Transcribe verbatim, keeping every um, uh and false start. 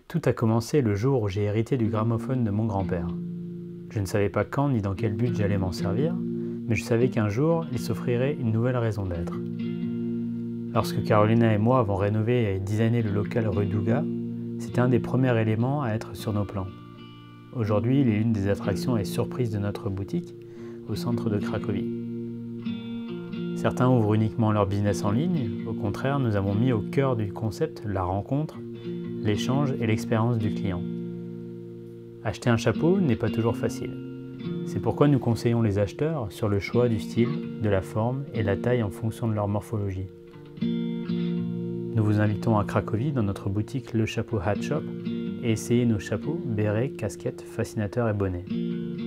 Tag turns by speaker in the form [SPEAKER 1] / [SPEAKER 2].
[SPEAKER 1] Tout a commencé le jour où j'ai hérité du gramophone de mon grand-père. Je ne savais pas quand ni dans quel but j'allais m'en servir, mais je savais qu'un jour, il s'offrirait une nouvelle raison d'être. Lorsque Carolina et moi avons rénové il y a dix années le local rue Douga, c'était un des premiers éléments à être sur nos plans. Aujourd'hui, il est l'une des attractions et surprises de notre boutique, au centre de Cracovie. Certains ouvrent uniquement leur business en ligne, au contraire, nous avons mis au cœur du concept la rencontre, l'échange et l'expérience du client. Acheter un chapeau n'est pas toujours facile. C'est pourquoi nous conseillons les acheteurs sur le choix du style, de la forme et la taille en fonction de leur morphologie. Nous vous invitons à Cracovie dans notre boutique Le Chapeau Hat Shop et essayer nos chapeaux, bérets, casquettes, fascinateurs et bonnets.